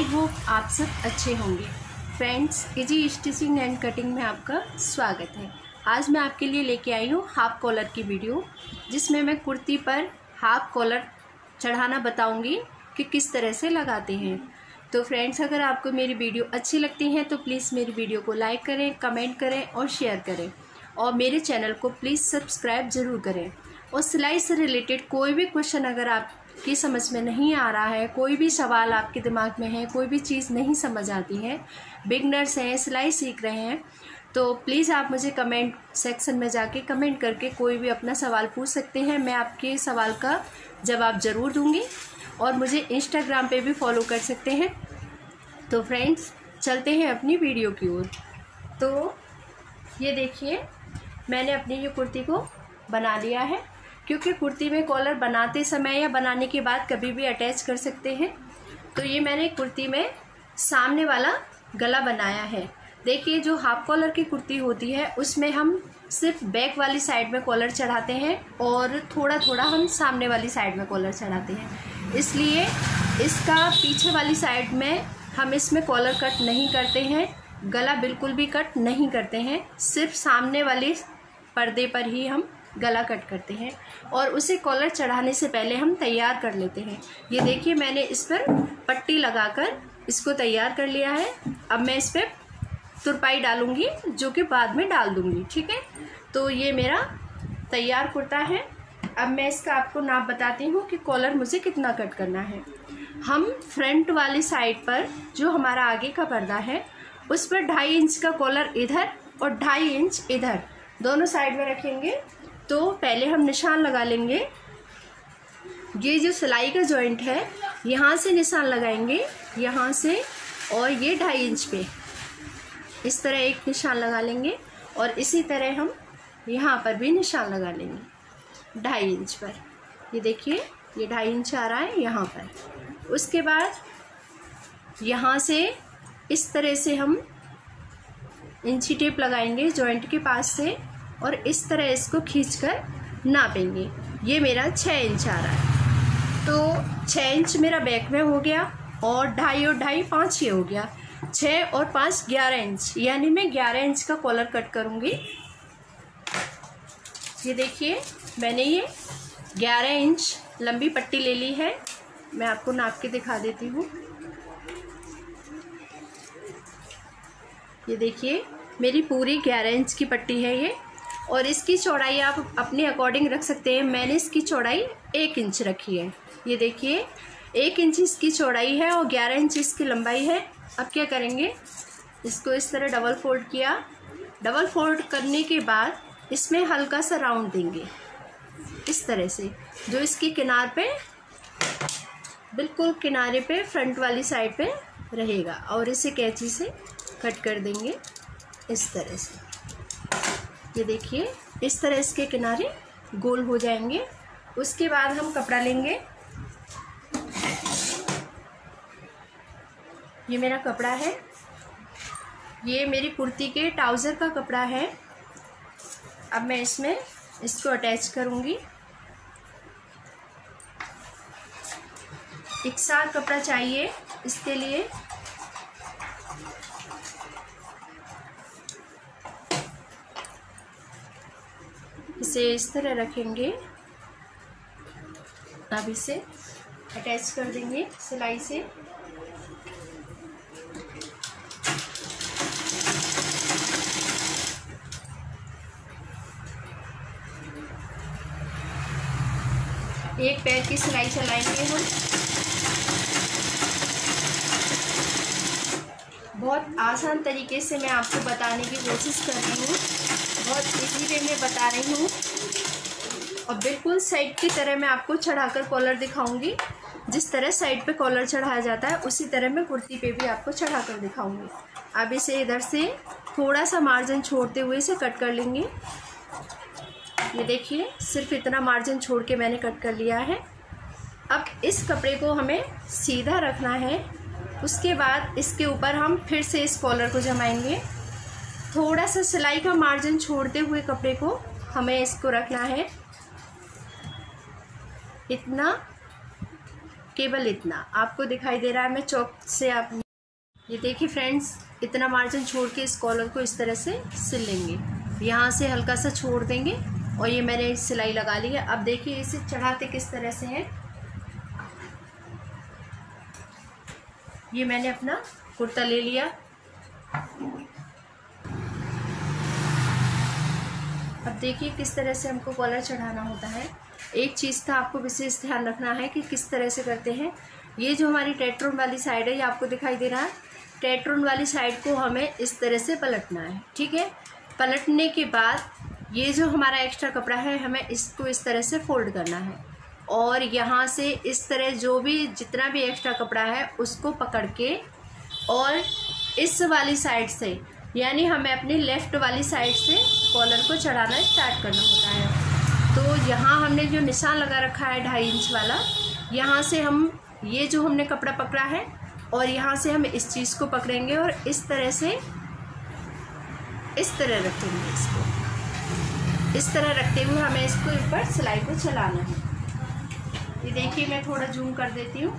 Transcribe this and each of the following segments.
Hope आप सब अच्छे होंगे। Friends, easy stitching and cutting में आपका स्वागत है। आज मैं आपके लिए लेके आई हूँ हाफ कॉलर की वीडियो, जिसमें मैं कुर्ती पर हाफ कॉलर चढ़ाना बताऊंगी कि किस तरह से लगाते हैं। तो फ्रेंड्स, अगर आपको मेरी वीडियो अच्छी लगती है तो प्लीज़ मेरी वीडियो को लाइक करें, कमेंट करें और शेयर करें, और मेरे चैनल को प्लीज़ सब्सक्राइब ज़रूर करें। और सिलाई से रिलेटेड कोई भी क्वेश्चन अगर आपकी समझ में नहीं आ रहा है, कोई भी सवाल आपके दिमाग में है, कोई भी चीज़ नहीं समझ आती है, बिगनर्स हैं, सिलाई सीख रहे हैं, तो प्लीज़ आप मुझे कमेंट सेक्शन में जाके कमेंट करके कोई भी अपना सवाल पूछ सकते हैं। मैं आपके सवाल का जवाब ज़रूर दूंगी, और मुझे इंस्टाग्राम पे भी फॉलो कर सकते हैं। तो फ्रेंड्स, चलते हैं अपनी वीडियो की ओर। तो ये देखिए, मैंने अपनी ये कुर्ती को बना लिया है, क्योंकि कुर्ती में कॉलर बनाते समय या बनाने के बाद कभी भी अटैच कर सकते हैं। तो ये मैंने कुर्ती में सामने वाला गला बनाया है। देखिए, जो हाफ कॉलर की कुर्ती होती है उसमें हम सिर्फ बैक वाली साइड में कॉलर चढ़ाते हैं और थोड़ा थोड़ा हम सामने वाली साइड में कॉलर चढ़ाते हैं। इसलिए इसका पीछे वाली साइड में हम इसमें कॉलर कट नहीं करते हैं, गला बिल्कुल भी कट नहीं करते हैं, सिर्फ सामने वाले पर्दे पर ही हम गला कट करते हैं। और उसे कॉलर चढ़ाने से पहले हम तैयार कर लेते हैं। ये देखिए, मैंने इस पर पट्टी लगाकर इसको तैयार कर लिया है। अब मैं इस पर तुरपाई डालूंगी, जो कि बाद में डाल दूंगी, ठीक है। तो ये मेरा तैयार कुर्ता है। अब मैं इसका आपको नाप बताती हूँ कि कॉलर मुझे कितना कट करना है। हम फ्रंट वाली साइड पर जो हमारा आगे का पर्दा है उस पर 2.5 इंच का कॉलर इधर और 2.5 इंच इधर दोनों साइड में रखेंगे। तो पहले हम निशान लगा लेंगे। ये जो सिलाई का जॉइंट है, यहाँ से निशान लगाएंगे, यहाँ से, और ये 2.5 इंच पे इस तरह एक निशान लगा लेंगे, और इसी तरह हम यहाँ पर भी निशान लगा लेंगे 2.5 इंच पर। ये देखिए, ये 2.5 इंच आ रहा है यहाँ पर। उसके बाद यहाँ से इस तरह से हम इंची टेप लगाएंगे जॉइंट के पास से, और इस तरह इसको खींचकर नापेंगे। ये मेरा 6 इंच आ रहा है। तो 6 इंच मेरा बैक में हो गया, और 2.5 और 2.5 5 ये हो गया। 6 और 5 11 इंच, यानी मैं 11 इंच का कॉलर कट करूँगी। ये देखिए, मैंने ये 11 इंच लंबी पट्टी ले ली है। मैं आपको नाप के दिखा देती हूँ। ये देखिए, मेरी पूरी 11 इंच की पट्टी है ये, और इसकी चौड़ाई आप अपने अकॉर्डिंग रख सकते हैं। मैंने इसकी चौड़ाई 1 इंच रखी है। ये देखिए, 1 इंच इसकी चौड़ाई है और 11 इंच इसकी लंबाई है। अब क्या करेंगे, इसको इस तरह डबल फोल्ड किया। डबल फोल्ड करने के बाद इसमें हल्का सा राउंड देंगे इस तरह से, जो इसकी किनार पे, बिल्कुल किनारे पे फ्रंट वाली साइड पे रहेगा, और इसे कैंची से कट कर देंगे इस तरह से। ये देखिए, इस तरह इसके किनारे गोल हो जाएंगे। उसके बाद हम कपड़ा लेंगे। ये मेरा कपड़ा है, ये मेरी कुर्ती के ट्राउज़र का कपड़ा है। अब मैं इसमें इसको अटैच करूँगी। एक साथ कपड़ा चाहिए इसके लिए। इसे इस तरह रखेंगे। अब इसे अटैच कर देंगे सिलाई से। एक पैर की सिलाई चलाएंगे हम। बहुत आसान तरीके से मैं आपको बताने की कोशिश कर रही हूँ, बहुत इजी वे में बता रही हूँ, और बिल्कुल साइड की तरह मैं आपको चढ़ाकर कॉलर दिखाऊंगी। जिस तरह साइड पे कॉलर चढ़ाया जाता है उसी तरह मैं कुर्ती पे भी आपको चढ़ाकर दिखाऊंगी। अब इसे इधर से थोड़ा सा मार्जिन छोड़ते हुए इसे कट कर लेंगे। ये देखिए, सिर्फ इतना मार्जिन छोड़ के मैंने कट कर लिया है। अब इस कपड़े को हमें सीधा रखना है। उसके बाद इसके ऊपर हम फिर से इस कॉलर को जमाएंगे। थोड़ा सा सिलाई का मार्जिन छोड़ते हुए कपड़े को हमें इसको रखना है, इतना केवल इतना आपको दिखाई दे रहा है। मैं चौक से आप ये देखिए फ्रेंड्स, इतना मार्जिन छोड़ के इस कॉलर को इस तरह से सिल लेंगे। यहाँ से हल्का सा छोड़ देंगे और ये मैंने सिलाई लगा ली है। अब देखिए इसे चढ़ाते किस तरह से है। ये मैंने अपना कुर्ता ले लिया। अब देखिए किस तरह से हमको कॉलर चढ़ाना होता है। एक चीज़ का आपको विशेष ध्यान रखना है कि किस तरह से करते हैं। ये जो हमारी टेट्रोन वाली साइड है, ये आपको दिखाई दे रहा है। टेट्रोन वाली साइड को हमें इस तरह से पलटना है, ठीक है। पलटने के बाद ये जो हमारा एक्स्ट्रा कपड़ा है, हमें इसको इस तरह से फोल्ड करना है और यहाँ से इस तरह जो भी जितना भी एक्स्ट्रा कपड़ा है उसको पकड़ के और इस वाली साइड से, यानी हमें अपनी लेफ़्ट वाली साइड से कॉलर को चढ़ाना स्टार्ट करना होता है। तो यहाँ हमने जो निशान लगा रखा है 2.5 इंच वाला, यहाँ से हम ये जो हमने कपड़ा पकड़ा है और यहाँ से हम इस चीज़ को पकड़ेंगे और इस तरह से इस तरह रखेंगे। इसको इस तरह रखते हुए हमें इसको ऊपर सिलाई को चलाना है। ये देखिए मैं थोड़ा जूम कर देती हूँ।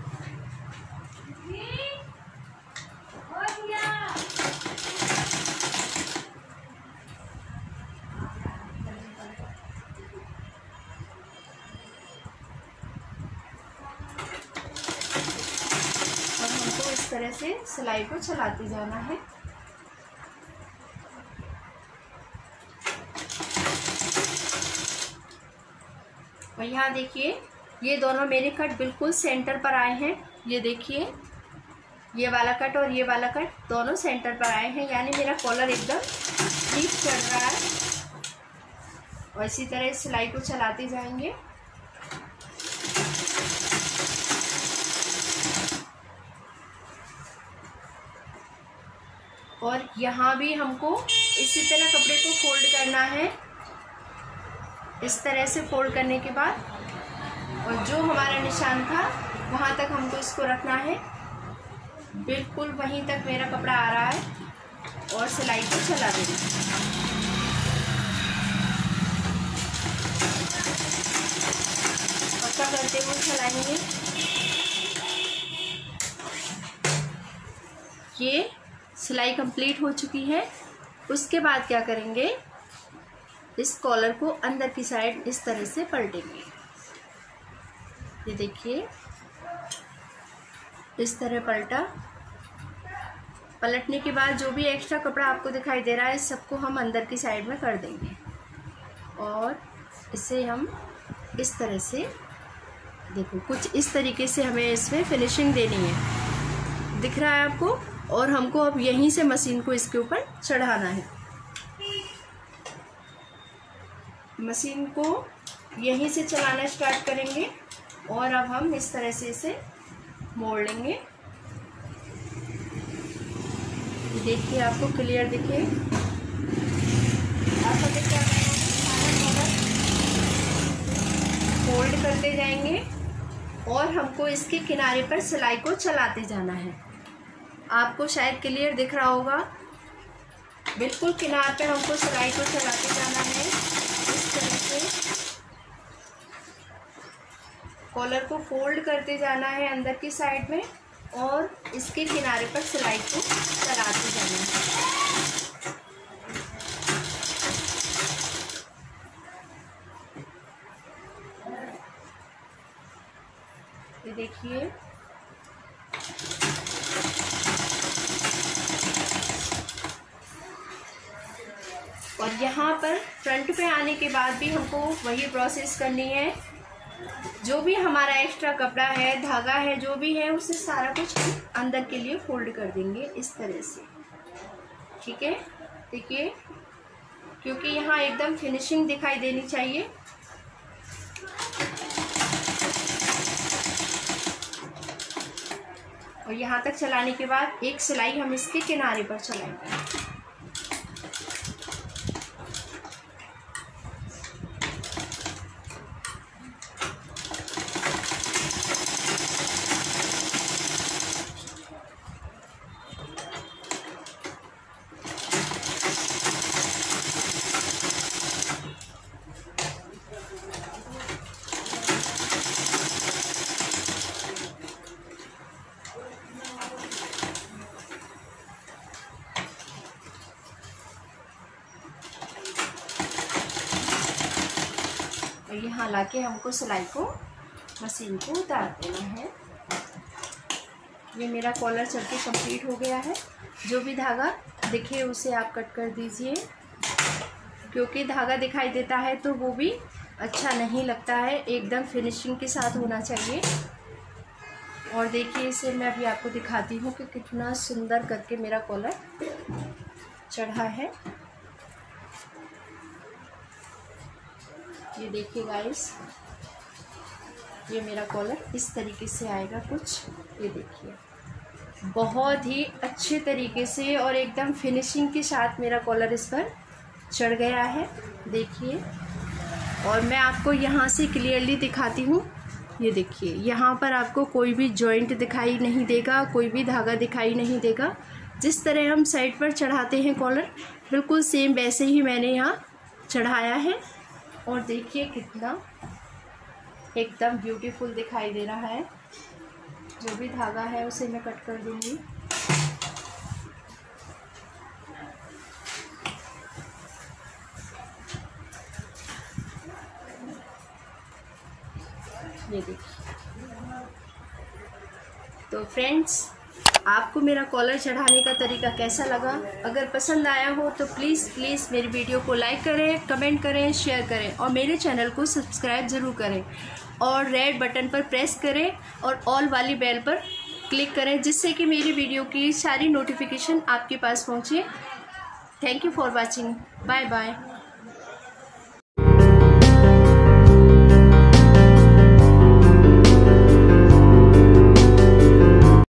इस तरह से सिलाई को चलाते जाना है। और यहाँ देखिए ये दोनों मेरे कट बिल्कुल सेंटर पर आए हैं। ये देखिए ये वाला कट और ये वाला कट दोनों सेंटर पर आए हैं, यानी मेरा कॉलर एकदम ठीक चढ़ रहा है। और इसी तरह सिलाई को चलाते जाएंगे। और यहाँ भी हमको इसी तरह कपड़े को फोल्ड करना है। इस तरह से फोल्ड करने के बाद और जो हमारा निशान था वहाँ तक हमको इसको रखना है। बिल्कुल वहीं तक मेरा कपड़ा आ रहा है और सिलाई को चला देना। पक्का करते हुए चलाएंगे। ये सिलाई कंप्लीट हो चुकी है। उसके बाद क्या करेंगे, इस कॉलर को अंदर की साइड इस तरह से पलटेंगे। ये देखिए इस तरह पलटा। पलटने के बाद जो भी एक्स्ट्रा कपड़ा आपको दिखाई दे रहा है सबको हम अंदर की साइड में कर देंगे और इसे हम इस तरह से, देखो कुछ इस तरीके से हमें इसमें फिनिशिंग देनी है। दिख रहा है आपको। और हमको अब यहीं से मशीन को इसके ऊपर चढ़ाना है। मशीन को यहीं से चलाना स्टार्ट करेंगे और अब हम इस तरह से इसे मोड़ लेंगे। देखिए आपको क्लियर दिखे। आप हमें क्या करना है, फोल्ड करते जाएंगे और हमको इसके किनारे पर सिलाई को चलाते जाना है। आपको शायद क्लियर दिख रहा होगा। बिल्कुल किनार पे हमको सिलाई को चलाते जाना है। इस तरह से कॉलर को फोल्ड करते जाना है अंदर की साइड में और इसके किनारे पर सिलाई को चलाते जाना है। ये देखिए और यहाँ पर फ्रंट पे आने के बाद भी हमको वही प्रोसेस करनी है। जो भी हमारा एक्स्ट्रा कपड़ा है, धागा है, जो भी है उसे सारा कुछ अंदर के लिए फोल्ड कर देंगे इस तरह से। ठीक है, देखिए क्योंकि यहाँ एकदम फिनिशिंग दिखाई देनी चाहिए। और यहाँ तक चलाने के बाद एक सिलाई हम इसके किनारे पर चलाएंगे। और यहाँ लाके हमको सिलाई को मशीन को उतार देना है। ये मेरा कॉलर चल के कंप्लीट हो गया है। जो भी धागा दिखे उसे आप कट कर दीजिए, क्योंकि धागा दिखाई देता है तो वो भी अच्छा नहीं लगता है, एकदम फिनिशिंग के साथ होना चाहिए। और देखिए इसे मैं अभी आपको दिखाती हूँ कि कितना सुंदर करके मेरा कॉलर चढ़ा है। ये देखिए गाइस, ये मेरा कॉलर इस तरीके से आएगा कुछ। ये देखिए बहुत ही अच्छे तरीके से और एकदम फिनिशिंग के साथ मेरा कॉलर इस पर चढ़ गया है। देखिए, और मैं आपको यहाँ से क्लियरली दिखाती हूँ। ये देखिए यहाँ पर आपको कोई भी जॉइंट दिखाई नहीं देगा, कोई भी धागा दिखाई नहीं देगा। जिस तरह हम साइड पर चढ़ाते हैं कॉलर, बिल्कुल सेम वैसे ही मैंने यहाँ चढ़ाया है। और देखिए कितना एकदम ब्यूटीफुल दिखाई दे रहा है। जो भी धागा है उसे मैं कट कर दूंगी। ये देखिए। तो फ्रेंड्स, आपको मेरा कॉलर चढ़ाने का तरीका कैसा लगा? अगर पसंद आया हो तो प्लीज़ मेरी वीडियो को लाइक करें, कमेंट करें, शेयर करें और मेरे चैनल को सब्सक्राइब ज़रूर करें और रेड बटन पर प्रेस करें और ऑल वाली बेल पर क्लिक करें, जिससे कि मेरी वीडियो की सारी नोटिफिकेशन आपके पास पहुँचे। Thank you for watching. Bye bye.